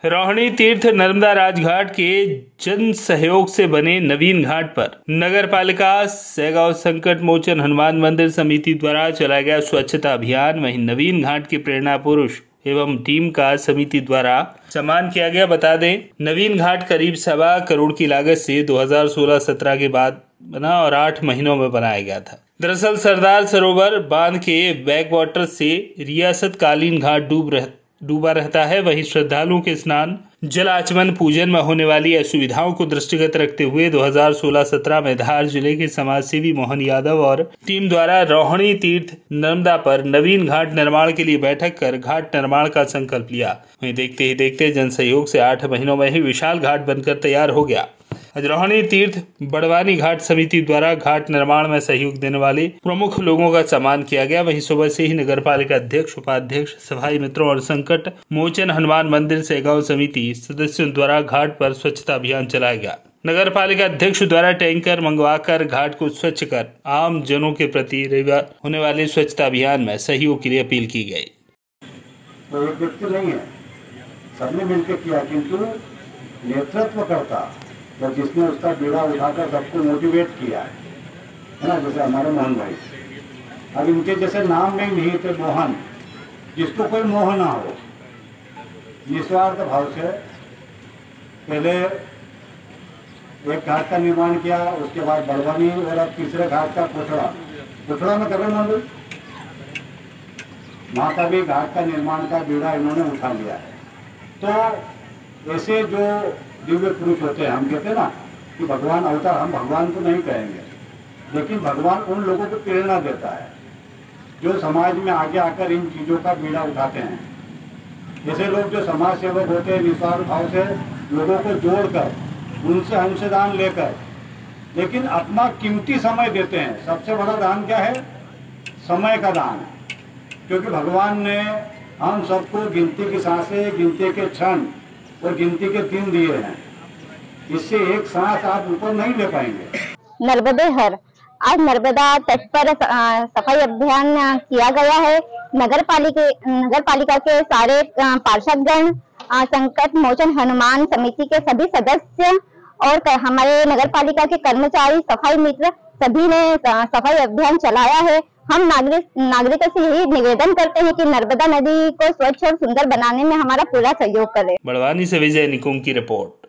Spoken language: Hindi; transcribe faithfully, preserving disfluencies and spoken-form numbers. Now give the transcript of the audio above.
रोहिणी तीर्थ नर्मदा राजघाट के जन सहयोग से बने नवीन घाट पर नगर पालिका सैगांव संकट मोचन हनुमान मंदिर समिति द्वारा चलाया गया स्वच्छता अभियान। वहीं नवीन घाट के प्रेरणा पुरुष एवं टीम का समिति द्वारा सम्मान किया गया। बता दें, नवीन घाट करीब सवा करोड़ की लागत से दो हज़ार सोलह सत्रह के बाद बना और आठ महीनों में बनाया गया था। दरअसल सरदार सरोवर बांध के बैक वाटर से रियासत कालीन घाट डूब रह डूबा रहता है। वहीं श्रद्धालुओं के स्नान, जल आचमन, पूजन में होने वाली असुविधाओं को दृष्टिगत रखते हुए दो हज़ार सोलह सत्रह में धार जिले के समाजसेवी मोहन यादव और टीम द्वारा रोहिणी तीर्थ नर्मदा पर नवीन घाट निर्माण के लिए बैठक कर घाट निर्माण का संकल्प लिया। वहीं देखते ही देखते जन सहयोग से आठ महीनों में ही विशाल घाट बनकर तैयार हो गया। आज रोहिणी तीर्थ बड़वानी घाट समिति द्वारा घाट निर्माण में सहयोग देने वाले प्रमुख लोगों का सम्मान किया गया। वहीं सुबह से ही नगर पालिका अध्यक्ष, उपाध्यक्ष, सफाई मित्रों और संकट मोचन हनुमान मंदिर सैगांव समिति सदस्यों द्वारा घाट पर स्वच्छता अभियान चलाया गया। नगर पालिका अध्यक्ष द्वारा टैंकर मंगवाकर घाट को स्वच्छ कर आम जनों के प्रति रविवार होने वाले स्वच्छता अभियान में सहयोग के लिए अपील की गई। तो एक व्यक्ति नहीं है, सबने मिलकर किया, किंतु नेतृत्व करता तो जिसने उसका बीड़ा उठाकर सबको मोटिवेट किया है ना, जैसे हमारे मोहन भाई। अब इनके जैसे नाम में ही नहीं थे मोहन, जिसको कोई मोह ना हो, निस्वार्थ भाव से पहले एक घाट का निर्माण किया, उसके बाद बड़वानी और अब तीसरे घाट का कोठड़ा कोठड़ा में कर रहे मंदिर, वहाँ का भी घाट का निर्माण का बीड़ा इन्होंने उठा लिया है। तो ऐसे जो दिव्य पुरुष होते हैं, हम कहते हैं ना कि भगवान अवतार, हम भगवान को नहीं कहेंगे, लेकिन भगवान उन लोगों को प्रेरणा देता है जो समाज में आगे आकर इन चीज़ों का बीड़ा उठाते हैं। जैसे लोग जो समाज सेवक होते हैं, निस्वार्थ भाव से लोगों को जोड़कर, उनसे अंशदान लेकर, लेकिन अपना कीमती समय देते हैं। सबसे बड़ा दान क्या है? समय का दान। क्योंकि भगवान ने हम सबको गिनती की सांसें, गिनती के क्षण और गिनती के दिन दिए हैं। इससे एक सांस आप ऊपर नहीं ले पाएंगे। नर्मदे हर आज नर्मदा तट पर सफाई अभियान किया गया है। नगर पालिका नगर पालिका के सारे पार्षदगण, संकट मोचन हनुमान समिति के सभी सदस्य और हमारे नगर पालिका के कर्मचारी, सफाई मित्र सभी ने सफाई अभियान चलाया है। हम नागरिक नागरिकों से यही निवेदन करते हैं कि नर्मदा नदी को स्वच्छ और सुंदर बनाने में हमारा पूरा सहयोग करें। बड़वानी से विजय निकुंज की रिपोर्ट।